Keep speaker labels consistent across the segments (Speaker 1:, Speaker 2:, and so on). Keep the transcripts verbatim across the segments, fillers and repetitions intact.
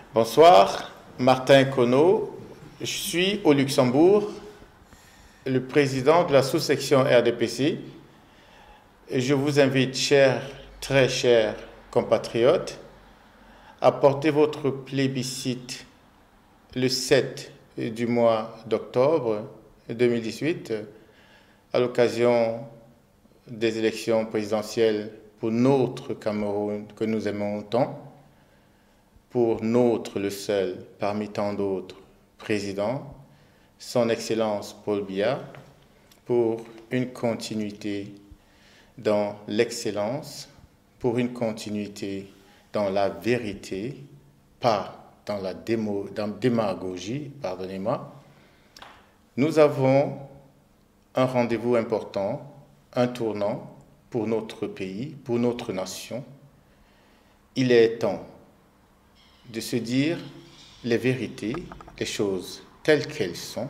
Speaker 1: Bonsoir, Martin Kono. Je suis au Luxembourg, le président de la sous-section R D P C. Et je vous invite, chers, très chers compatriotes, à porter votre plébiscite le sept du mois d'octobre deux mille dix-huit à l'occasion des élections présidentielles pour notre Cameroun que nous aimons tant, pour notre, le seul parmi tant d'autres, président, son Excellence Paul Biya, pour une continuité dans l'excellence, pour une continuité dans la vérité, pas dans la démo, dans démagogie, pardonnez-moi. Nous avons un rendez-vous important, un tournant pour notre pays, pour notre nation. Il est temps de se dire les vérités, les choses telles qu'elles sont.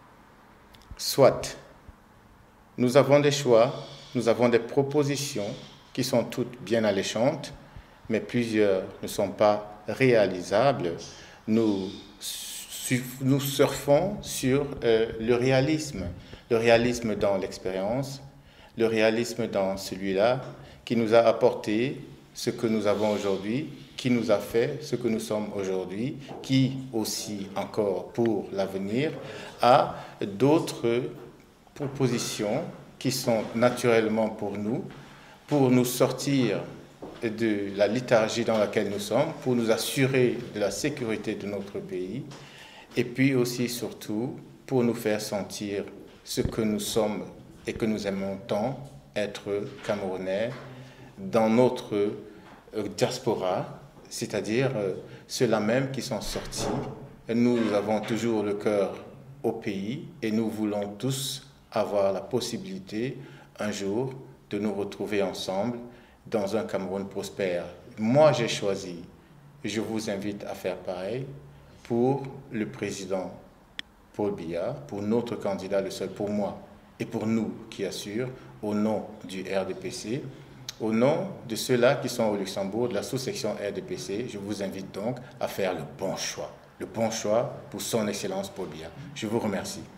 Speaker 1: Soit nous avons des choix, nous avons des propositions qui sont toutes bien alléchantes, mais plusieurs ne sont pas réalisables. Nous, nous surfons sur euh, le réalisme, le réalisme dans l'expérience, le réalisme dans celui-là qui nous a apporté ce que nous avons aujourd'hui, qui nous a fait ce que nous sommes aujourd'hui, qui aussi encore pour l'avenir a d'autres propositions qui sont naturellement pour nous, pour nous sortir de la léthargie dans laquelle nous sommes, pour nous assurer de la sécurité de notre pays, et puis aussi surtout pour nous faire sentir ce que nous sommes et que nous aimons tant, être Camerounais, dans notre diaspora, c'est-à-dire ceux-là même qui sont sortis. Nous avons toujours le cœur au pays et nous voulons tous avoir la possibilité un jour de nous retrouver ensemble dans un Cameroun prospère. Moi, j'ai choisi, je vous invite à faire pareil pour le président Paul Biya, pour notre candidat, le seul pour moi et pour nous qui assurent, au nom du R D P C, au nom de ceux-là qui sont au Luxembourg, de la sous-section R D P C, je vous invite donc à faire le bon choix. Le bon choix pour son Excellence Paul Biya. Je vous remercie.